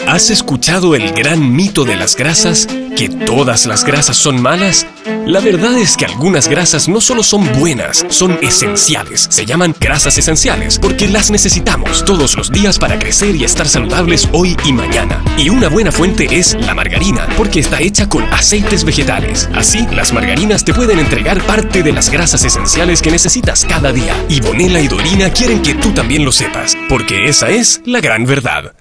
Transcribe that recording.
¿Has escuchado el gran mito de las grasas? ¿Que todas las grasas son malas? La verdad es que algunas grasas no solo son buenas, son esenciales. Se llaman grasas esenciales porque las necesitamos todos los días para crecer y estar saludables hoy y mañana. Y una buena fuente es la margarina, porque está hecha con aceites vegetales. Así, las margarinas te pueden entregar parte de las grasas esenciales que necesitas cada día. Y Bonela y Dorina quieren que tú también lo sepas, porque esa es la gran verdad.